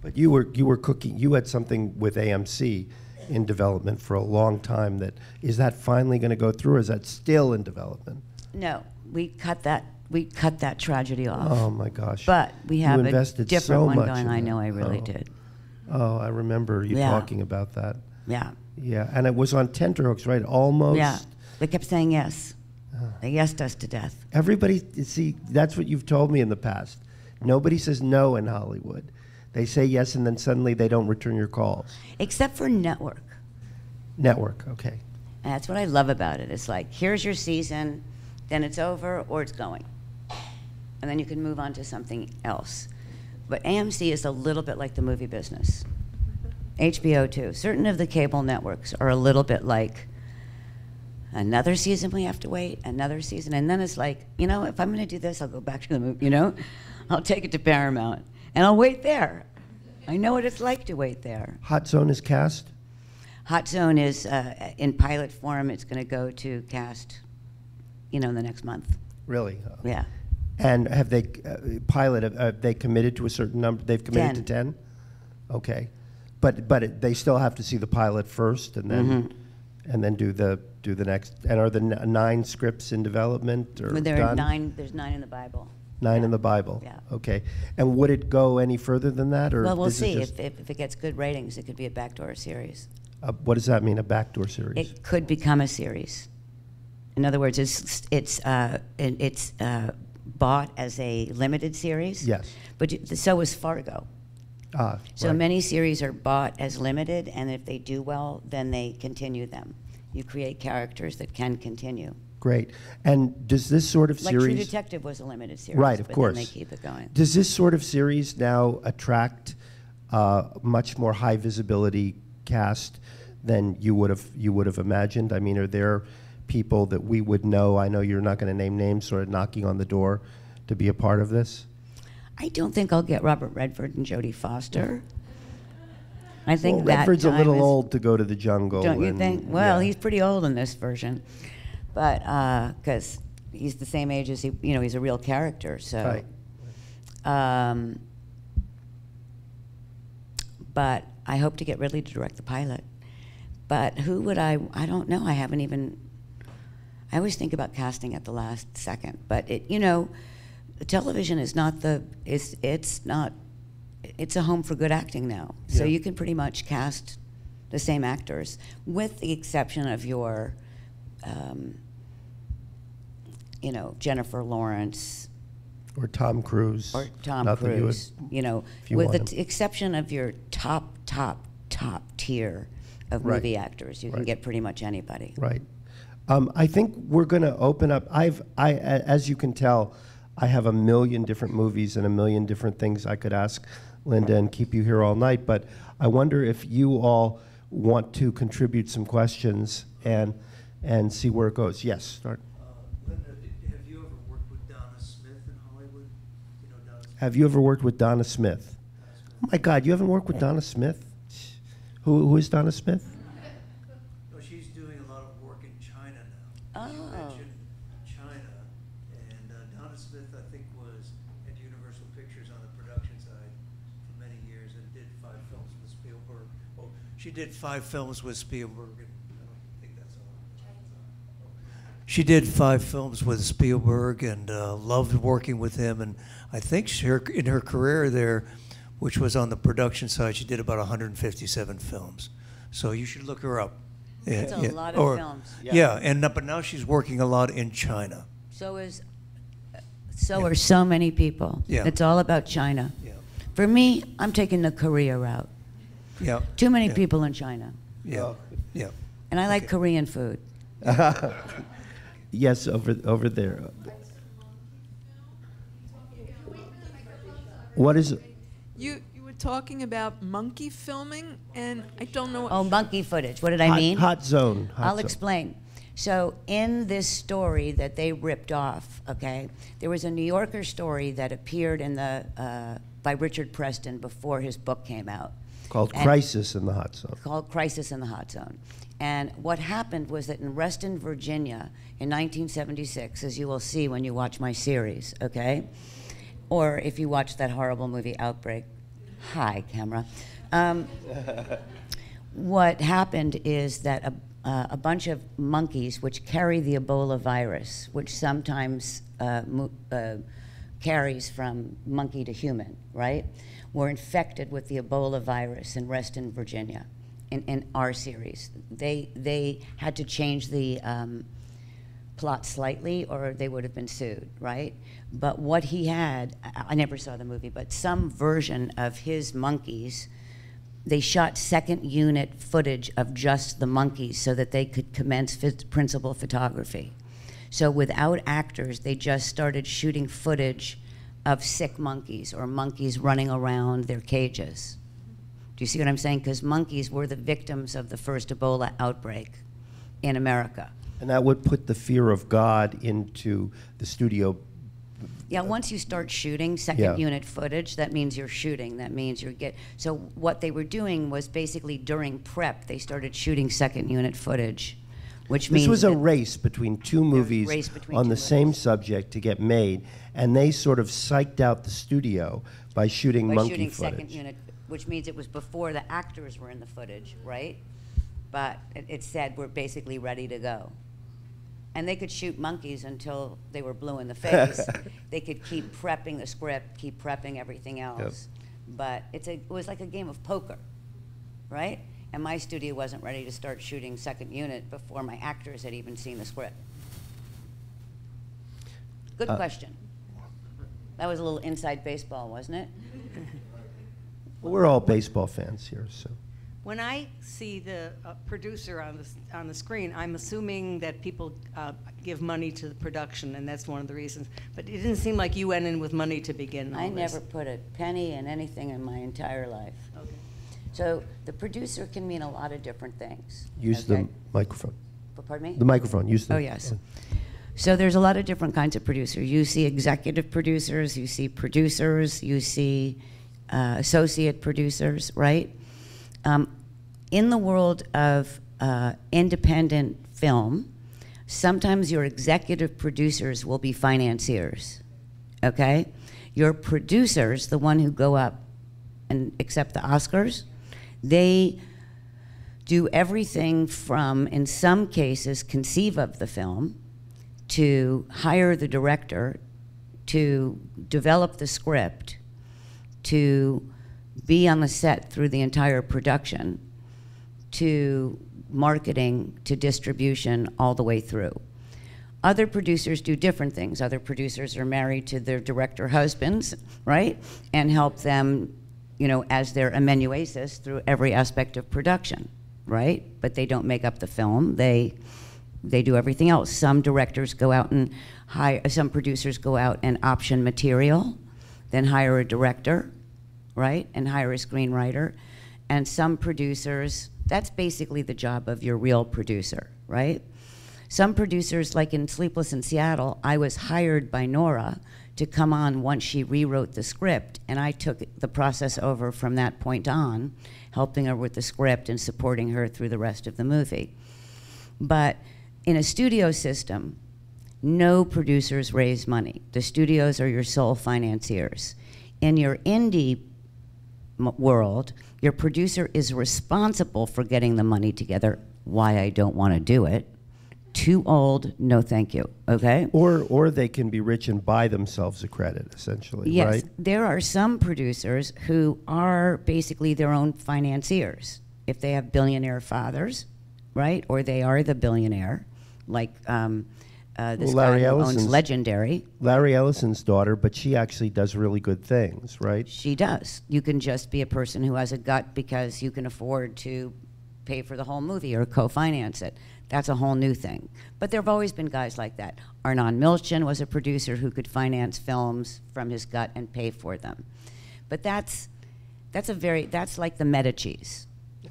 But you were cooking. You had something with AMC in development for a long time. Is that finally going to go through, or is that still in development? No, we cut that tragedy off. Oh my gosh! But we have you a invested different so one much going. in I that. know, I really did. Oh, I remember you talking about that. Yeah. Yeah, and it was on tenterhooks, right? Almost. Yeah. They kept saying yes. They yesed us to death. Everybody, see, that's what you've told me in the past. Nobody says no in Hollywood. They say yes, and then suddenly they don't return your calls. Except for network. Network, okay. And that's what I love about it. It's like, here's your season, then it's over or it's going. And then you can move on to something else. But AMC is a little bit like the movie business. HBO too. Certain of the cable networks are a little bit like, another season we have to wait, another season. And then it's like, you know, if I'm going to do this, I'll go back to the movie, you know? I'll take it to Paramount. And I'll wait there. I know what it's like to wait there. Hot Zone is cast? Hot Zone is in pilot form. It's going to go to cast, in the next month. Really? Yeah. And have they, have they committed to a certain number? They've committed to 10? Okay. But they still have to see the pilot first and then and then do the next. And are the 9 scripts in development or There are done? there's 9 in the Bible. 9 in the Bible? Yeah. Okay. And would it go any further than that? Or Well, we'll is it see. just- If it gets good ratings, it could be a backdoor series. what does that mean, a backdoor series? It could become a series. In other words, it's bought as a limited series. Yes. But so is Fargo. So right. many series are bought as limited, and if they do well, then they continue them. You create characters that can continue. Great. And does this sort of Like series... True Detective was a limited series. Right, of but course. Then they keep it going. Does this sort of series now attract much more high visibility cast than you would have imagined? I mean, are there people that we would know? I know you're not going to name names, sort of knocking on the door to be a part of this. I don't think I'll get Robert Redford and Jodie Foster. I think Well, that Redford's a time little is- old to go to the jungle. Don't you and- think? Well, yeah. he's pretty old in this version, but because he's the same age as he's a real character. So, Right. But I hope to get Ridley to direct the pilot. But who would I don't know. I haven't even. I always think about casting at the last second, but television is not it's not. It's a home for good acting now. So Yeah. you can pretty much cast the same actors, with the exception of your, Jennifer Lawrence Or Tom Cruise. or Tom Not that you would- Cruise. if you With want the him. exception of your top tier of Right. movie actors, you can Right. get pretty much anybody. Right. I think we're going to open up. As you can tell, I have a million different movies and a million different things I could ask Lynda and keep you here all night. But I wonder if you all want to contribute some questions and see where it goes. Yes, start. Lynda, have you ever worked with Donna Smith in Hollywood? You know Donna Smith? Have you ever worked with Donna Smith? Oh my God, you haven't worked with Donna Smith? Who is Donna Smith? No, she's doing a lot of work in China now. You Oh. mentioned China, and Donna Smith, I think, was at Universal Pictures on the production side for many years and did 5 films with Spielberg. Oh, she did 5 films with Spielberg, and I don't think that's all. She did 5 films with Spielberg and loved working with him, and I think in her career there, which was on the production side, she did about 157 films. So you should look her up. That's a lot of films. Yeah, but now she's working a lot in China. So are so many people. Yeah. It's all about China. Yeah, For me, I'm taking the Korea route. yeah, Too many Yeah. people in China. yeah, yeah. And I like Okay. Korean food. Yes, over there. What is it? You were talking about monkey filming, and I don't know what. Oh, monkey footage. What did I mean? Hot Zone. Hot I'll Zone. explain. So in this story that they ripped off, okay, there was a New Yorker story that appeared in by Richard Preston before his book came out. Called And- Crisis in the Hot Zone. Called Crisis in the Hot Zone. And what happened was that in Reston, Virginia, in 1976, as you will see when you watch my series, okay, or if you watch that horrible movie Outbreak, Hi, camera. What happened is that a bunch of monkeys which carry the Ebola virus, which sometimes carries from monkey to human, right, were infected with the Ebola virus in Reston, Virginia, in our series. They had to change the plot slightly or they would have been sued, right? But what he had, I never saw the movie, but some version of his monkeys, they shot second unit footage of just the monkeys so that they could commence principal photography. So without actors, they just started shooting footage of sick monkeys or monkeys running around their cages. Do you see what I'm saying? Because monkeys were the victims of the first Ebola outbreak in America. And that would put the fear of God into the studio. Yeah, once you start shooting second unit footage, that means you're shooting. That means you're so what they were doing was basically during prep, they started shooting second unit footage, which means this was a race between two movies on the same subject to get made, and they sort of psyched out the studio by shooting monkey footage. Second unit, which means it was before the actors were in the footage, right? But it said we're basically ready to go. And they could shoot monkeys until they were blue in the face. They could keep prepping the script, keep prepping everything else. Yep. But it was like a game of poker, right? And my studio wasn't ready to start shooting second unit before my actors had even seen the script. Good question. That was a little inside baseball, wasn't it? Well, we're all baseball fans here, so. When I see the producer on the screen, I'm assuming that people give money to the production, and that's one of the reasons. But it didn't seem like you went in with money to begin. I never put a penny in anything in my entire life. Okay. So the producer can mean a lot of different things. Use the microphone. Pardon me? The microphone. Use the. Oh yes. So there's a lot of different kinds of producers. You see executive producers. You see producers. You see associate producers, right? In the world of independent film, sometimes your executive producers will be financiers, okay? Your producers, the one who go up and accept the Oscars, they do everything from, in some cases, conceive of the film, to hire the director, to develop the script, to be on the set through the entire production, to marketing, to distribution, all the way through. Other producers do different things. Other producers are married to their director husbands, right? And help them, you know, as their amanuensis through every aspect of production, right? But they don't make up the film. They do everything else. Some directors go out and hire, some producers go out and option material, then hire a director, right? And hire a screenwriter. And some producers, that's basically the job of your real producer, right? Some producers, like in Sleepless in Seattle, I was hired by Nora to come on once she rewrote the script, and I took the process over from that point on, helping her with the script and supporting her through the rest of the movie. But in a studio system, no producers raise money. The studios are your sole financiers. In your indie world, your producer is responsible for getting the money together. Why I don't want to do it. Too old, no thank you, okay? Or they can be rich and buy themselves a credit, essentially, yes, right? There are some producers who are basically their own financiers. If they have billionaire fathers, right? Or they are the billionaire, like this guy who owns Legendary. Larry Ellison's daughter, but she actually does really good things, right? She does. You can just be a person who has a gut because you can afford to pay for the whole movie or co-finance it. That's a whole new thing. But there have always been guys like that. Arnon Milchan was a producer who could finance films from his gut and pay for them. But that's like the Medicis,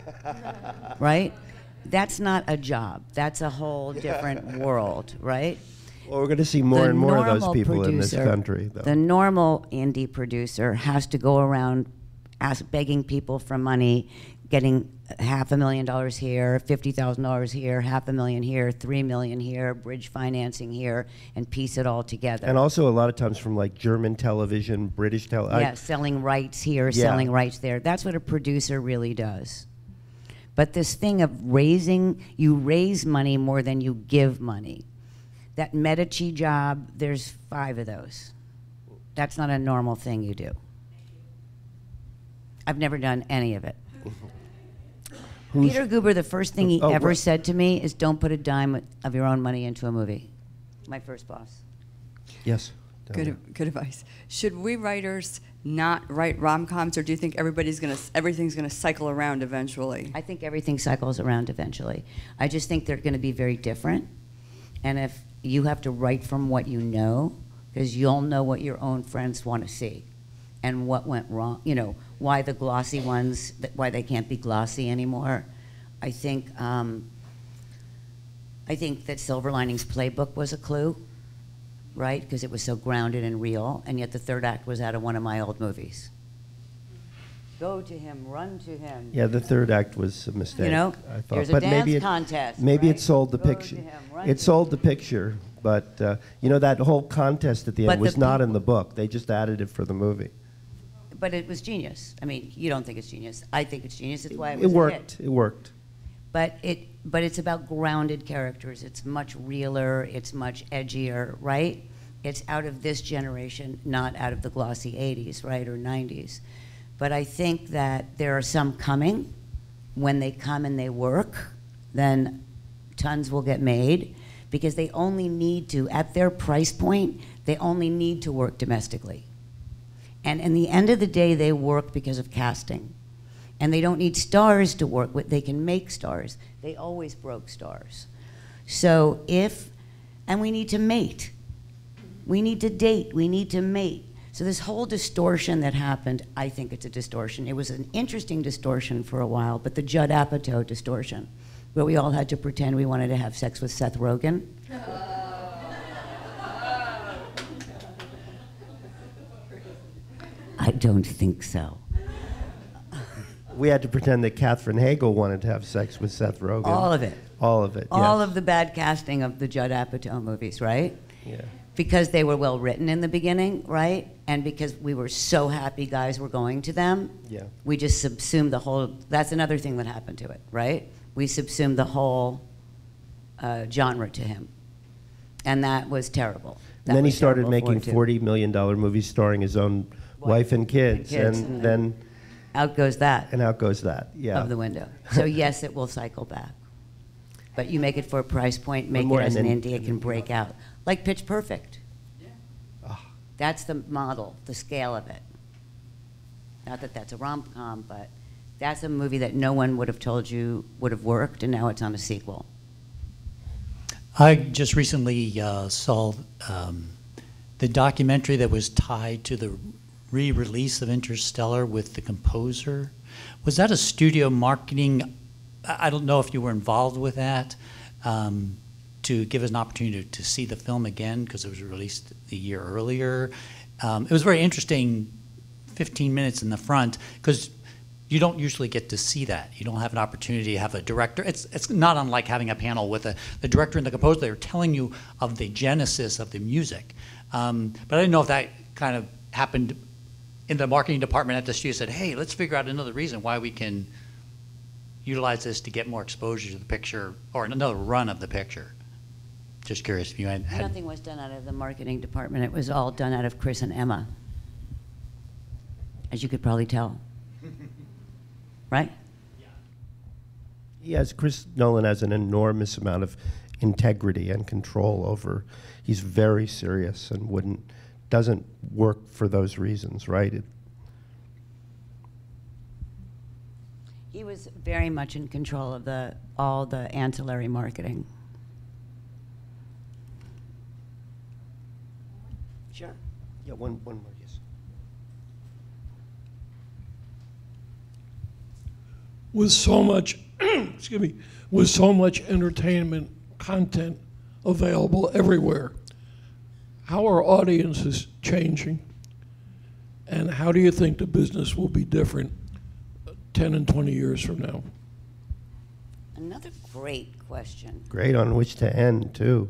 right? That's not a job. That's a whole different world, right? Well, we're going to see more and more of those people in this country, though. The normal indie producer has to go around begging people for money, getting $500,000 here, $50,000 here, $500,000 here, $3 million here, bridge financing here, and piece it all together. And also a lot of times from like German television, British television. Yeah, selling rights here, Yeah. selling rights there. That's what a producer really does. But this thing of you raise money more than you give money. That Medici job, there's 5 of those. That's not a normal thing you do. I've never done any of it. Peter Guber, the first thing he ever right. said to me is, don't put a dime of your own money into a movie. My first boss. Yes. Good advice. Should we writers not write rom-coms, or do you think everything's gonna cycle around eventually? I think everything cycles around eventually. I just think they're going to be very different. And if you have to write from what you know, because you'll know what your own friends want to see and what went wrong, you know, why the glossy ones, why they can't be glossy anymore. I think that Silver Linings Playbook was a clue, right? Because it was so grounded and real, and yet the third act was out of one of my old movies. Go to him, run to him. Yeah, the third act was a mistake. You know, I thought. there's a But dance maybe contest. Maybe right? it sold the Go to picture. him, run It to sold him. the picture, but you know, that whole contest at the But end the was not in people- the book. They just added it for the movie. But it was genius. I mean, you don't think it's genius. I think it's genius. That's why it was It a worked. hit. It worked. But it's about grounded characters. It's much realer. It's much edgier, right? It's out of this generation, not out of the glossy 80s, right, or 90s. But I think that there are some coming. When they come and they work, then tons will get made, because they only need to, at their price point, they only need to work domestically. And in the end of the day, they work because of casting. And they don't need stars to work with. They can make stars. They always broke stars. So and we need to mate. We need to date. We need to mate. So this whole distortion that happened, I think it's a distortion. It was an interesting distortion for a while, but the Judd Apatow distortion, where we all had to pretend we wanted to have sex with Seth Rogen. I don't think so. We had to pretend that Katherine Hagel wanted to have sex with Seth Rogen. All of it. All of it. All yes. of the bad casting of the Judd Apatow movies, right? Yeah. Because they were well written in the beginning, right? And because we were so happy guys were going to them, Yeah. we just subsumed the whole. That's another thing that happened to it, right? We subsumed the whole genre to him, and that was terrible. And then he was started terrible making for it, too. $40 million movies starring his own wife and kids, and then Out goes that and out goes that. Yeah. of the window. So yes, it will cycle back. But you make it for a price point, make more, it as and an then- indie, it can break out. Like Pitch Perfect. Ah. That's the model, the scale of it. Not that that's a rom-com, but that's a movie that no one would have told you would have worked, and now it's on a sequel. I just recently saw the documentary that was tied to the re-release of Interstellar with the composer. Was that a studio marketing? I don't know if you were involved with that, to give us an opportunity to see the film again, because it was released the year earlier. It was very interesting, 15 minutes in the front, because you don't usually get to see that. You don't have an opportunity to have a director. It's not unlike having a panel with the director and the composer. They're telling you of the genesis of the music. But I didn't know if that kind of happened in the marketing department at the studio. Said, hey, let's figure out another reason why we can utilize this to get more exposure to the picture, or another run of the picture. Just curious if you had. Nothing was done out of the marketing department. It was all done out of Chris and Emma, as you could probably tell. Right? Yes, Chris Nolan has an enormous amount of integrity and control over. He's very serious and doesn't work for those reasons, right? He was very much in control of all the ancillary marketing. Sure. Yeah, one more, yes. With so much, excuse me, with so much entertainment content available everywhere, how are audiences changing? And how do you think the business will be different 10 and 20 years from now? Another great question. Great on which to end, too.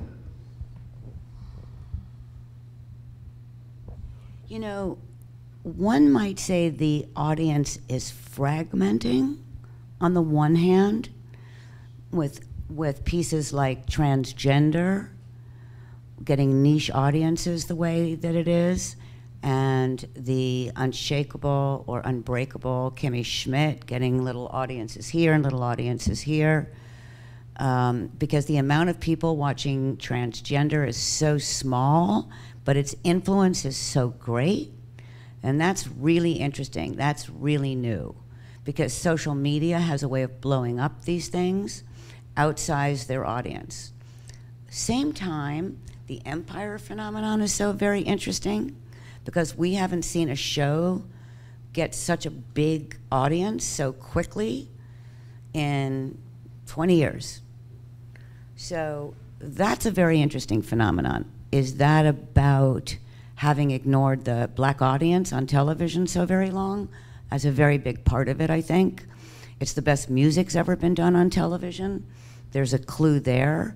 You know, one might say the audience is fragmenting on the one hand with pieces like transgender getting niche audiences the way that it is, and the unshakable or unbreakable Kimmy Schmidt getting little audiences here and little audiences here. Because the amount of people watching transgender is so small, but its influence is so great. And that's really interesting. That's really new. Because social media has a way of blowing up these things, outsize their audience. Same time, the Empire phenomenon is so very interesting, because we haven't seen a show get such a big audience so quickly in 20 years. So that's a very interesting phenomenon. Is that about having ignored the black audience on television so very long? As a very big part of it, I think. It's the best music's ever been done on television. There's a clue there.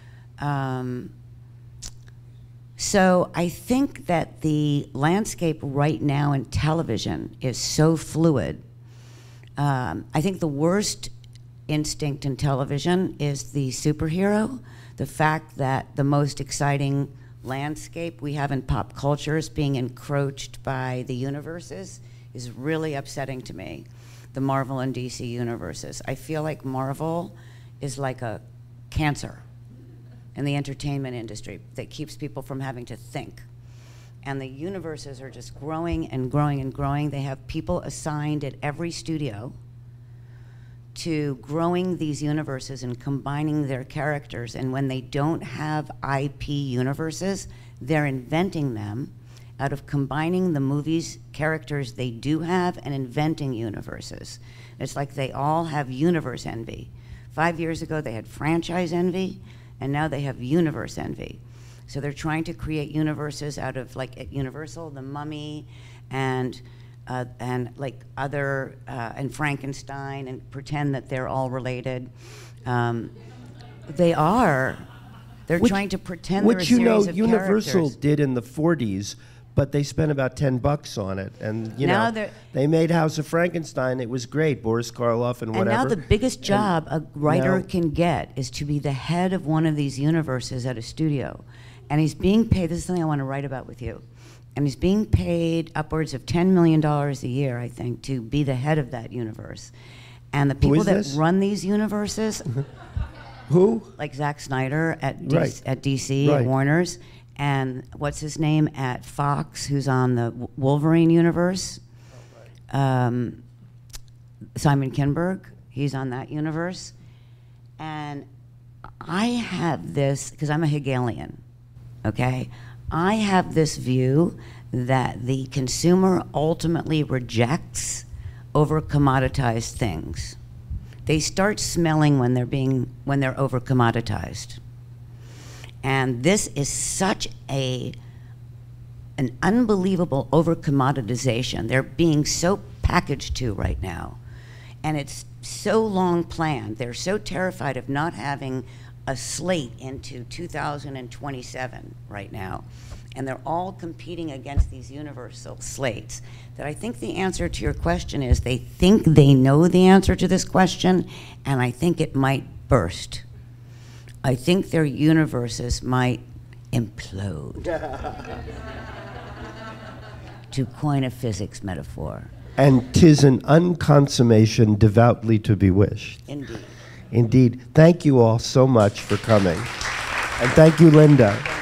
So I think that the landscape right now in television is so fluid. I think the worst instinct in television is the superhero. The fact that the most exciting landscape we have in pop culture is being encroached by the universes is really upsetting to me. The Marvel and DC universes. I feel like Marvel is like a cancer in the entertainment industry that keeps people from having to think. And the universes are just growing and growing and growing. They have people assigned at every studio to growing these universes and combining their characters. And when they don't have IP universes, they're inventing them out of combining the movies' characters they do have and inventing universes. It's like they all have universe envy. 5 years ago, they had franchise envy, and now they have universe envy. So they're trying to create universes out of, like at Universal, The Mummy, and like other, and Frankenstein, and pretend that they're all related. They are. They're trying to pretend they're a series of characters. Which, Universal did in the 40s, but they spent about $10 on it. And, they made House of Frankenstein. It was great, Boris Karloff and whatever. And now the biggest job a writer can get is to be the head of one of these universes at a studio. And he's being paid, this is something I want to write about with you, and he's being paid upwards of $10 million a year, I think, to be the head of that universe. And the people that run these universes, who? Like Zack Snyder at DC, at Warner's, and what's his name at Fox, who's on the Wolverine universe? Simon Kinberg, he's on that universe. And I have this, because I'm a Hegelian, okay? I have this view that the consumer ultimately rejects over commoditized things. They start smelling when they're over commoditized. And this is such an unbelievable over-commoditization. They're being so packaged to right now. And it's so long planned. They're so terrified of not having a slate into 2027 right now. And they're all competing against these universal slates. That I think the answer to your question is they think they know the answer to this question, and I think it might burst. I think their universes might implode, to coin a physics metaphor. And 'tis an unconsummation devoutly to be wished. Indeed. Indeed. Thank you all so much for coming. And thank you, Lynda.